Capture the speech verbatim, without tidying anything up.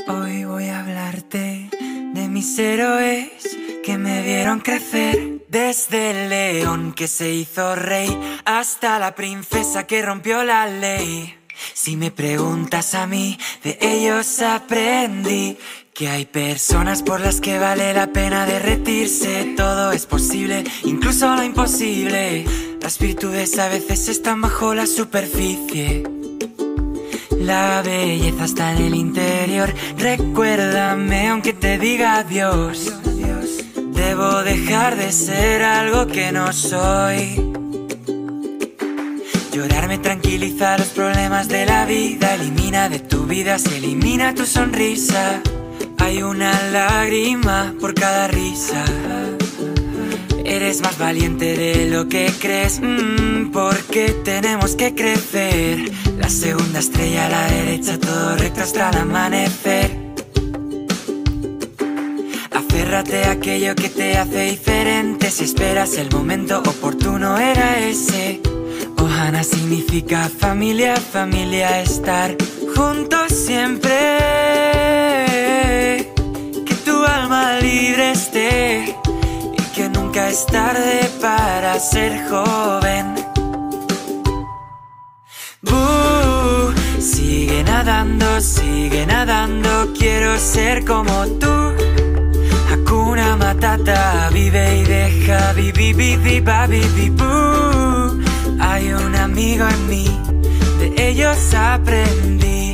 Hoy voy a hablarte de mis héroes que me vieron crecer. Desde el león que se hizo rey hasta la princesa que rompió la ley. Si me preguntas a mí, de ellos aprendí que hay personas por las que vale la pena derretirse. Todo es posible, incluso lo imposible. Las virtudes a veces están bajo la superficie. La belleza está en el interior. Recuérdame aunque te diga adiós. Debo dejar de ser algo que no soy. Llorar me tranquiliza los problemas de la vida. Elimina de tu vida, se elimina tu sonrisa. Hay una lágrima por cada risa. Eres más valiente de lo que crees, mm, porque tenemos que crecer. La segunda estrella a la derecha, todo recto hasta el amanecer. Aférrate a aquello que te hace diferente. Si esperas el momento oportuno era ese. Ohana significa familia, familia, estar juntos siempre. Que tu alma libre esté y que nunca es tarde para ser joven. Uh, sigue nadando, sigue nadando, quiero ser como tú. Hakuna Matata, vive y deja, vivi, vivi, babi, boo. Hay un amigo en mí, de ellos aprendí.